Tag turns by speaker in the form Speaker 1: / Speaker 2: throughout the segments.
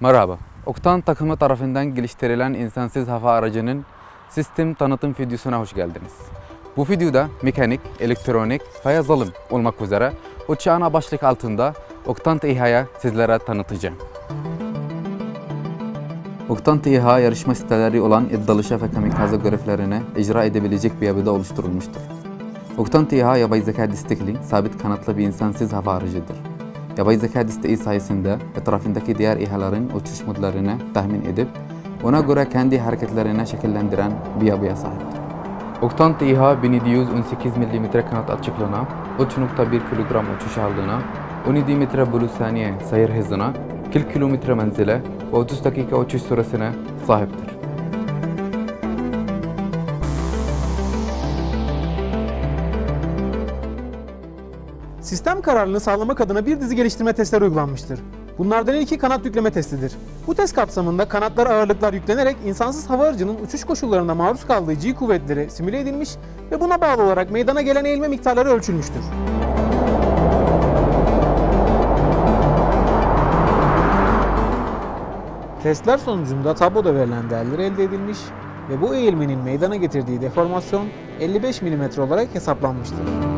Speaker 1: Merhaba. Oktan takımı tarafından geliştirilen insansız hava aracının sistem tanıtım videosuna hoş geldiniz. Bu videoda mekanik, elektronik ve yazılım olmak üzere 3 ana başlık altında Oktant İHA'yı sizlere tanıtacağım. Oktant İHA yarışma siteleri olan iddialı şef ve kamikaze görevlerini icra edebilecek bir yapıda oluşturulmuştur. Oktant İHA yapay zeka destekli, sabit kanatlı bir insansız hava aracıdır. Yapay zeka desteği sayesinde etrafındaki diğer İHA'ların uçuş modlarını tahmin edip ona göre kendi hareketlerini şekillendiren bir yapıya sahiptir. Oktant İHA 1718 mm kanat açıklığına, 3.1 kg uçuş ağırlığına, 17 metre bölü saniye seyir hızına, 40 km menzile ve 30 dakika uçuş süresine sahiptir.
Speaker 2: Sistem kararlılığını sağlamak adına bir dizi geliştirme testleri uygulanmıştır. Bunlardan ilki kanat yükleme testidir. Bu test kapsamında kanatlara ağırlıklar yüklenerek insansız hava aracının uçuş koşullarına maruz kaldığı G kuvvetleri simüle edilmiş ve buna bağlı olarak meydana gelen eğilme miktarları ölçülmüştür. Testler sonucunda tabloda verilen değerler elde edilmiş ve bu eğilmenin meydana getirdiği deformasyon 55 mm olarak hesaplanmıştır.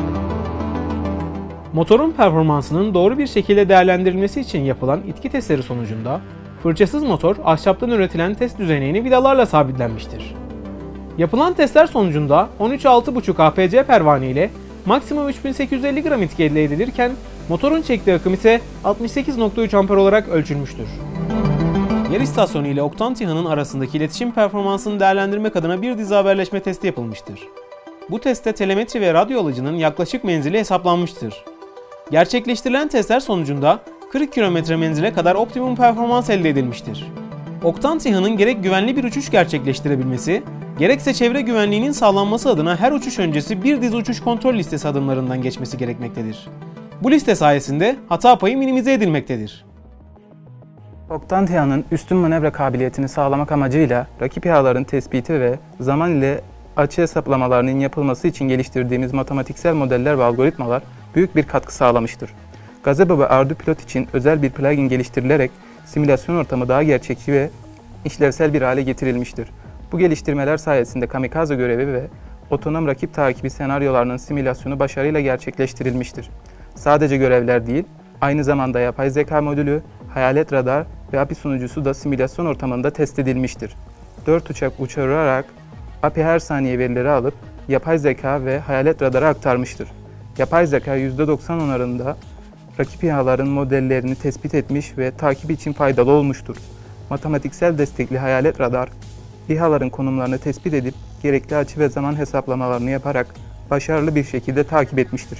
Speaker 2: Motorun performansının doğru bir şekilde değerlendirilmesi için yapılan itki testleri sonucunda fırçasız motor ahşaptan üretilen test düzenini vidalarla sabitlenmiştir. Yapılan testler sonucunda 13.6.5 APC pervane ile maksimum 3850 gram itki elde edilirken motorun çektiği akım ise 68.3 amper olarak ölçülmüştür. Yer istasyonu ile Oktant İHA'nın arasındaki iletişim performansını değerlendirmek adına bir dizi haberleşme testi yapılmıştır. Bu testte telemetri ve radyo alıcının yaklaşık menzili hesaplanmıştır. Gerçekleştirilen testler sonucunda 40 km menzile kadar optimum performans elde edilmiştir. Oktant İHA'nın gerek güvenli bir uçuş gerçekleştirebilmesi, gerekse çevre güvenliğinin sağlanması adına her uçuş öncesi bir dizi uçuş kontrol listesi adımlarından geçmesi gerekmektedir. Bu liste sayesinde hata payı minimize edilmektedir.
Speaker 3: Oktant İHA'nın üstün manevra kabiliyetini sağlamak amacıyla rakip İHA'ların tespiti ve zaman ile açı hesaplamalarının yapılması için geliştirdiğimiz matematiksel modeller ve algoritmalar büyük bir katkı sağlamıştır. Gazebo ve Ardu Pilot için özel bir plugin geliştirilerek simülasyon ortamı daha gerçekçi ve işlevsel bir hale getirilmiştir. Bu geliştirmeler sayesinde kamikaze görevi ve otonom rakip takibi senaryolarının simülasyonu başarıyla gerçekleştirilmiştir. Sadece görevler değil, aynı zamanda yapay zeka modülü, hayalet radar ve API sunucusu da simülasyon ortamında test edilmiştir. 4 uçak uçurarak API her saniye verileri alıp yapay zeka ve hayalet radara aktarmıştır. Yapay zeka %90 oranında rakip İHA'ların modellerini tespit etmiş ve takip için faydalı olmuştur. Matematiksel destekli hayalet radar, İHA'ların konumlarını tespit edip gerekli açı ve zaman hesaplamalarını yaparak başarılı bir şekilde takip etmiştir.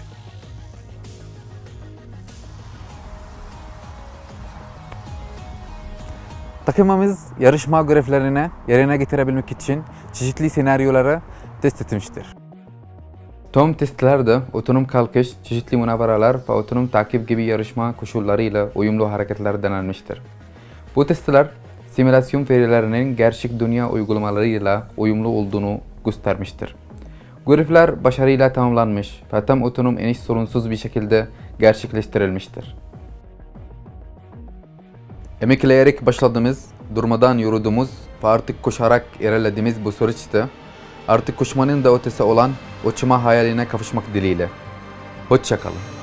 Speaker 1: Takımımız yarışma görevlerini yerine getirebilmek için çeşitli senaryoları test etmiştir. Tüm testlerde otonom kalkış, çeşitli münavvaralar ve otonom takip gibi yarışma koşullarıyla uyumlu hareketler denenmiştir. Bu testler simülasyon verilerinin gerçek dünya uygulamalarıyla uyumlu olduğunu göstermiştir. Görevler başarıyla tamamlanmış ve tam otonom iniş sorunsuz bir şekilde gerçekleştirilmiştir. Emekleyerek başladığımız, durmadan yürüdüğümüz ve artık koşarak ilerlediğimiz bu süreçte artık koşmanın da ötesi olan uçma hayaline kavuşmak dileğiyle. Hoşça kalın.